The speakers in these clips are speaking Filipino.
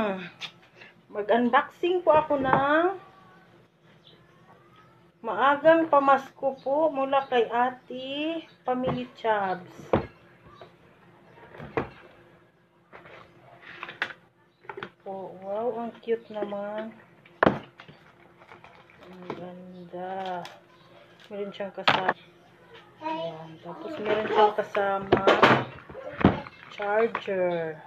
Mag-unboxing po ako ng maagang pamasko po mula kay Ate Family Chubs. Ito po. Wow, ang cute naman. Ang ganda. Meron siyang kasama. Ayan. Tapos meron siyang kasama charger.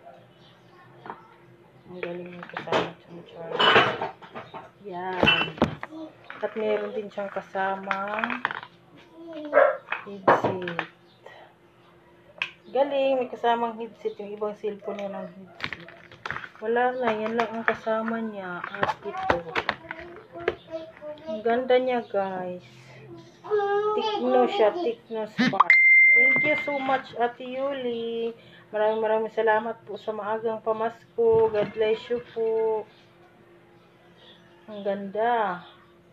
Ang galing yung kasama siyang charger. Yan. At meron din siyang kasamang headset. Galing, may kasamang headset. Yung ibang cellphone niya ng headset. Wala na, yan lang ang kasama niya. At ito. Ang ganda niya, guys. Tikno siya, Tikno Spark. Thank you so much, Ate Yuli. Maraming salamat po sa maagang pamasko. God bless you po. Ang ganda.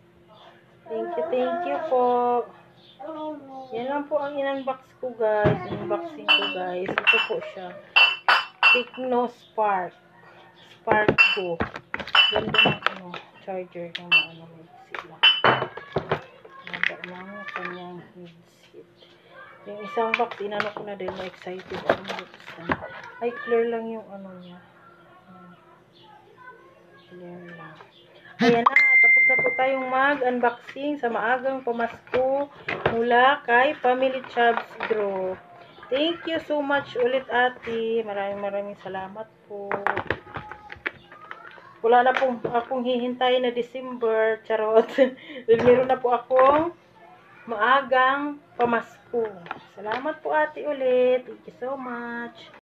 Thank you po. Yan lang po ang in-unbox ko, guys. Unboxing ko, guys. Ito po siya. Tikno Spark. Spark Go. Ganda ng charger ng headset lang. Ganda ng kanyang headset. Yung isang box, inano ko na din. Na-excited ako mabuksan. Ay, clear lang yung niya. Clear lang. Ayan na. Tapos na po tayong mag-unboxing sa maagang pamasko mula kay Family Chubs Group. Thank you so much ulit, Ate. Maraming salamat po. Wala na po akong hihintayin na December. Charot. Meron na po akong maagang pamasko. Salamat po, Ate, ulit. Thank you so much.